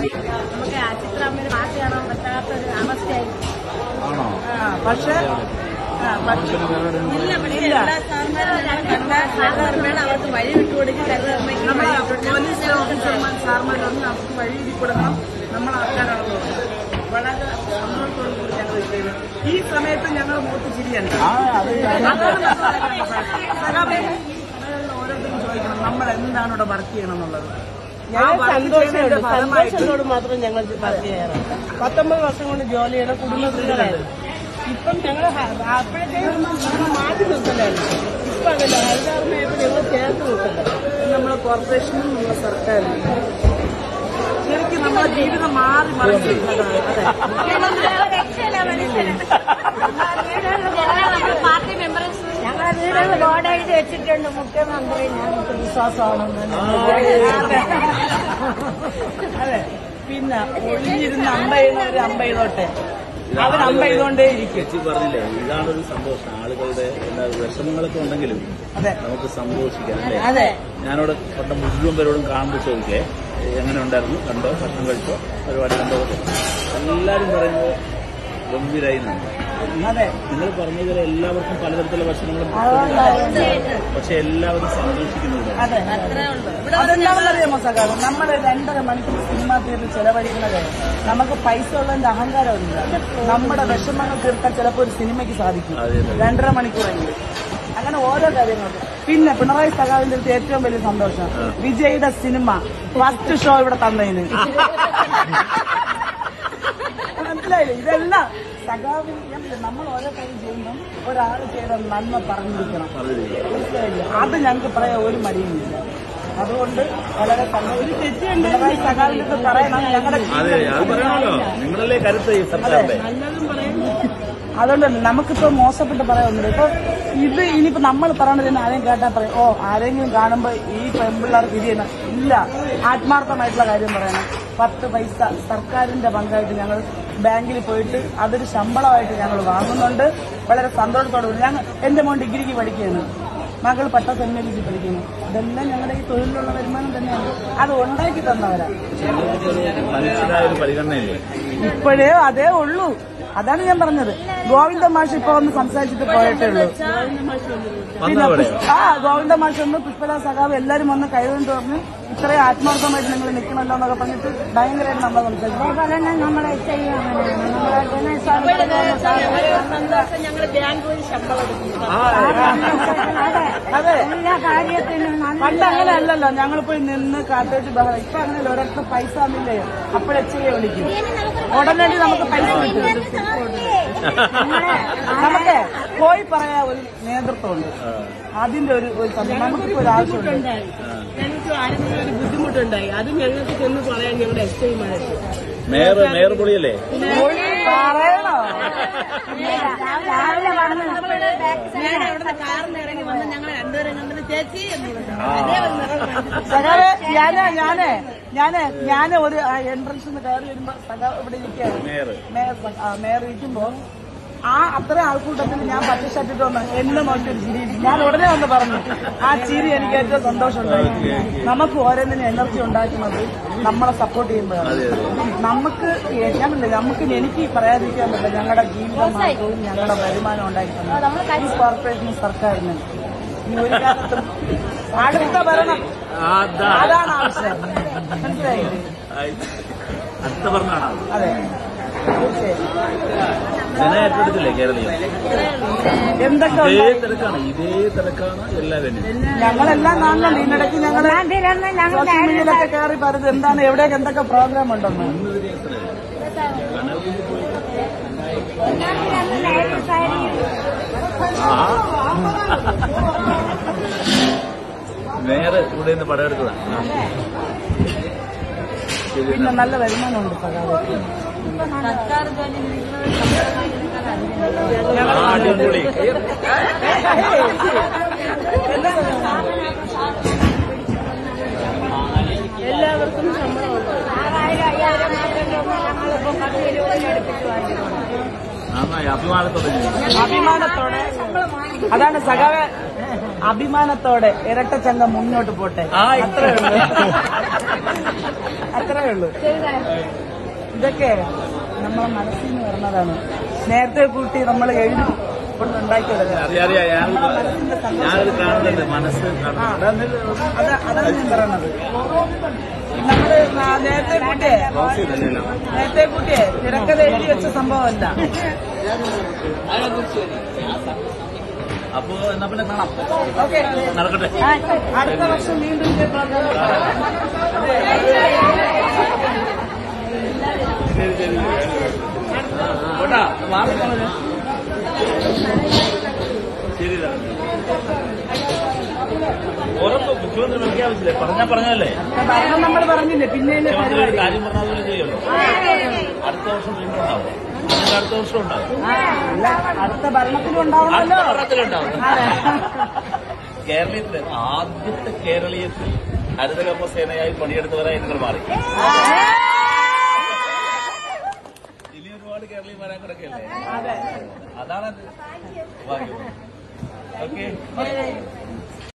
നമുക്ക് ചിത്രാമ്മയുടെ പാട്ട് കാണാൻ പറ്റാത്തൊരു അവസ്ഥയായിരുന്നു. പക്ഷേ അവർക്ക് വഴി വിട്ടുകൊടുക്കും. പോലീസ് ഓഫീസർമാർ സാർമാരൊന്നും അവർക്ക് വഴി കൊടുക്കണം. നമ്മൾ ആൾക്കാരാണെന്ന് വളരെ സന്തോഷത്തോടു കൂടി ഞങ്ങൾ ചെയ്തു. ഈ സമയത്ത് ഞങ്ങൾ മുഖത്ത് ചിരിയാണ്. ഓരോരുത്തരും ചോദിക്കണം നമ്മൾ എന്താണ് ഇവിടെ വർക്ക് ചെയ്യണം എന്നുള്ളത്. സന്തോഷത്തോട് മാത്രം ഞങ്ങൾ വർക്ക് ചെയ്യാറ്. 19 വർഷം കൊണ്ട് ജോലി ചെയ്യണ കുടുംബശ്രീകളായിരുന്നു. ഇപ്പം ഞങ്ങൾ അപ്പോഴത്തേക്കും മാറ്റി നിർത്തലായിരുന്നു. ഇപ്പൊ അതല്ല, ഹരിതാർമ്മയായപ്പോൾ ഞങ്ങൾ ചേർത്ത് നിർത്തല്ല. നമ്മളെ കോർപ്പറേഷനും നമ്മളെ സർക്കാരും ശരിക്കും നമ്മളെ ജീവിതം മാറി മറിഞ്ഞിരിക്കുന്നതാണ്. പാർട്ടി മെമ്പേഴ്സ് ഞങ്ങളെ വീടുകൾ ബോർഡ് എഴുതി വെച്ചിട്ടുണ്ട്. മുഖ്യമന്ത്രി ഞങ്ങൾക്ക് വിശ്വാസമാണെന്ന്. അതെ, പിന്നെ ഒഴിഞ്ഞിരുന്ന് അമ്പെയ്യുന്നവര് അമ്പെയ്തോട്ടെ, അവർ അമ്പെയ്തോണ്ടേ ഇരിക്കും. പറഞ്ഞില്ലേ, ഇതാണൊരു സന്തോഷം. ആളുകളുടെ എല്ലാ വിഷമങ്ങളൊക്കെ ഉണ്ടെങ്കിലും നമുക്ക് സന്തോഷിക്കാം അല്ലേ? അതെ, ഞാനവിടെ കൊണ്ട മുഴുവൻ പേരോടും കാണുമ്പോൾ ചോദിക്കേ എങ്ങനെ ഉണ്ടായിരുന്നു, കണ്ടോ, ഭക്ഷണം കഴിച്ചോ, പരിപാടി കണ്ടോ? എല്ലാവരും പറയുന്നത് ഗംഭീരായി. അതെ, നിങ്ങൾ പറഞ്ഞതുപോലെ എല്ലാവർക്കും പലതരത്തിലുള്ള ഭക്ഷണങ്ങളും പക്ഷെ എല്ലാവരും സന്തോഷിക്കുന്നുണ്ട്. അതെ, അതെന്താണെന്നറിയാമോ സഖാവ്? നമ്മൾ 2.5 മണിക്കൂർ സിനിമ തിയേറ്ററിൽ ചെലവഴിക്കുന്നത് നമുക്ക് പൈസ ഉള്ളതിന്റെ അഹങ്കാരമില്ല. നമ്മുടെ വിഷമങ്ങൾ തീർക്കാൻ ചിലപ്പോൾ ഒരു സിനിമയ്ക്ക് സാധിക്കും 2.5 മണിക്കൂറെങ്കിലും. അങ്ങനെ ഓരോ കാര്യങ്ങളും. പിന്നെ പിണറായി സഖാവിന്റെ അടുത്ത് ഏറ്റവും വലിയ സന്തോഷം വിജയുടെ സിനിമ ഫസ്റ്റ് ഷോ ഇവിടെ തന്നതിന്. മനസ്സിലായില്ലേ? ഇതെല്ലാം സഖാവിന് നമ്മൾ ഓരോ കാര്യം ചെയ്യുമ്പം ഒരാൾ ചെയ്ത നന്മ പറഞ്ഞിരിക്കണം. അത് ഞങ്ങൾക്ക് പറയാൻ ഒരു മടിയുമില്ല. അതുകൊണ്ട് വളരെ പിണറായി സഖാവിന്റെ പറയണം ഞങ്ങളുടെ നിങ്ങളല്ലേ കരുത്ത്. അതുകൊണ്ട് നമുക്കിപ്പോ മോശപ്പെട്ട് പറയാനൊന്നുമില്ല. ഇപ്പൊ ഇത് ഇനിയിപ്പോ നമ്മൾ പറയണതിന് ആരെയും കേട്ടാൽ പറയും, ഓ ആരെങ്കിലും കാണുമ്പോ ഈ പെൺപിള്ളേർ തിരിയണം. ഇല്ല, ആത്മാർത്ഥമായിട്ടുള്ള കാര്യം പറയണം. 10 പൈസ സർക്കാരിന്റെ പങ്കായിട്ട് ഞങ്ങൾ ബാങ്കിൽ പോയിട്ട് അതൊരു ശമ്പളമായിട്ട് ഞങ്ങൾ വാങ്ങുന്നുണ്ട്. വളരെ സന്തോഷത്തോടുകൂടി. എന്റെ മോൻ ഡിഗ്രിക്ക് പഠിക്കുകയാണ്, മകൾ പട്ടം സെമിനാരിക്ക് പഠിക്കുന്നു. ഇതെല്ലാം ഞങ്ങളുടെ ഈ തൊഴിലിലുള്ള വരുമാനം തന്നെയാണ്. അത് ഉണ്ടാക്കി തന്നവരാ. ഇപ്പോഴേ അതേ ഉള്ളൂ. അതാണ് ഞാൻ പറഞ്ഞത്. ഗോവിന്ദ മാഷ് ഇപ്പൊ ഒന്ന് സംസാരിച്ചിട്ട് പോയിട്ടേ ഉള്ളൂ. പിന്നെ ഗോവിന്ദ മാഷ് ഒന്ന് പുഷ്പല സഖാവ് എല്ലാരും വന്ന് കൈകൊണ്ട് പറഞ്ഞ് ഇത്രയും ആത്മാർത്ഥമായിട്ട് നിങ്ങൾ നിൽക്കണല്ലോ എന്നൊക്കെ പറഞ്ഞിട്ട് ഭയങ്കരമായിട്ട് നമ്മളെ സംസാരിച്ചു. നമ്മളെ അതെ, പണ്ട് അങ്ങനെ അല്ലല്ലോ. ഞങ്ങളിപ്പോയി നിന്ന് കാത്തോട്ട് ബഹളം. ഇപ്പൊ അങ്ങനെ ഒരൊക്കെ പൈസ തന്നില്ലേ അപ്പോഴെച്ചയെ വിളിക്കും. ഉടനടി നമുക്ക് പൈസ കിട്ടും. നമുക്ക് പോയി പറയാൻ ഒരു നേതൃത്വമുണ്ട്. അതിന്റെ ഒരു നമുക്കിപ്പോ ഒരു ആവശ്യമുണ്ട്. ഞങ്ങൾക്ക് ആരെങ്കിലും ഒരു ബുദ്ധിമുട്ടുണ്ടായി, അത് ഞങ്ങൾക്ക് ചെന്ന് പറയാൻ ഞങ്ങളുടെ എസ്ഐ മേയർ പൊളിയല്ലേ പറയണോ? അവിടുന്ന് കാറിന് ഇറങ്ങി വന്ന് ഞങ്ങൾ രണ്ടുപേരും കണ്ടിട്ട് ചേച്ചി ഞാന് ഒരു എൻട്രൻസിൽ നിന്ന് കയറി വരുമ്പോ ഇവിടെ ഇരിക്കുകയാണ്. മേയർ ഇരിക്കുമ്പോ അത്ര ആൾക്കൂട്ടത്തിൽ ഞാൻ പച്ച ഷർട്ടിട്ട് വന്ന എന്നെ നോക്കിയൊരു ചിരി. ഞാൻ ഉടനെ വന്ന് പറഞ്ഞു, ആ ചിരി എനിക്ക് ഏറ്റവും സന്തോഷമുണ്ടായി. നമുക്ക് ഓരോന്നിനും എനർജി ഉണ്ടാക്കുന്നത് നമ്മളെ സപ്പോർട്ട് ചെയ്യുമ്പോഴാണ്. നമുക്ക് എനിക്ക് പറയാതിരിക്കാൻ പറ്റില്ല. ഞങ്ങളുടെ ജീവിത മാർഗവും ഞങ്ങളുടെ വരുമാനം ഉണ്ടാക്കുന്നത് ഈ കോർപ്പറേഷനും സർക്കാരിന് ഈ ഒരു കാലത്തും അടുത്ത ഭരണം അതാണ് ആവശ്യം. മനസ്സിലായില്ലേ? അതെ, ഏറ്റെടുത്തില്ലേ കേരളീയം? എന്തൊക്കെ ഇതേ തിരക്കാണ് എല്ലാവരും. ഞങ്ങളെല്ലാം കാണുന്നുണ്ട്. ഇതിനിടയ്ക്ക് ഞങ്ങള് സോഷ്യൽ മീഡിയയിലൊക്കെ കയറി പറയുന്നത് എന്താണ്, എവിടെയൊക്കെ എന്തൊക്കെ പ്രോഗ്രാം ഉണ്ടെന്ന്. നേരെ ഇവിടെ നിന്ന് പടമെടുത്തതാണ്. പിന്നെ നല്ല വരുമാനമുണ്ട് സഖാവ്. സർക്കാർ ജോലി എല്ലാവർക്കും ശമ്പളമുണ്ട്. 5000 ഞങ്ങളിപ്പോ 10 രൂപ എടുപ്പിച്ചു അഭിമാനത്തോടെ. അതാണ് സഖാവ്, അഭിമാനത്തോടെ ഇരട്ടച്ചങ്കം മുന്നോട്ട് പോട്ടെ. അത്രേ ഉള്ളൂ. അത്രേ ഉള്ളൂ. ഇതൊക്കെ നമ്മളെ മനസ്സിൽ നിന്ന് വരുന്നതാണ്. നേരത്തെ കൂട്ടി നമ്മൾ എഴുതി കൊണ്ടുണ്ടാക്കിയത്. ഞാനത് കാണുന്നുണ്ട് മനസ്സ്. അതാണ് ഞാൻ പറയണത്. നമ്മള് നേരത്തെ കൂട്ടിയേ തിരക്കഥ എഴുതി വെച്ച സംഭവമല്ല. അപ്പോ എന്നാ പിന്നെ കാണാം. ഓക്കെ, നടക്കട്ടെ. അടുത്ത വർഷം വീണ്ടും ഇതേ പ്രോഗ്രാം. ശരി ശരി കേട്ടാ വാർത്ത ശരി ഉറപ്പ് മുഖ്യമന്ത്രി പ്രഖ്യാപിച്ചില്ലേ? പറഞ്ഞല്ലേ ഭരണം നമ്മൾ പറഞ്ഞില്ലേ, പിന്നെ മുഖ്യമന്ത്രി ഒരു കാര്യം പറഞ്ഞാൽ പോലെ ചെയ്യുമല്ലോ. അടുത്ത വർഷം വീണ്ടും ഉണ്ടാവും. അടുത്ത വർഷം ഉണ്ടാവും. അടുത്ത ഭരണത്തിലും ഉണ്ടാവണമല്ലോ. ഭരണത്തിലുണ്ടാവും. കേരളത്തിലെ ആദ്യത്തെ കേരളീയത്തിൽ ഹരിതകർമ്മ സേനയായി പണിയെടുത്തവരായി നിങ്ങൾ മാറി. ഇനി ഒരുപാട് കേരളീയ വരാൻ കിടക്കല്ലേ? അതാണത്. ഓക്കെ.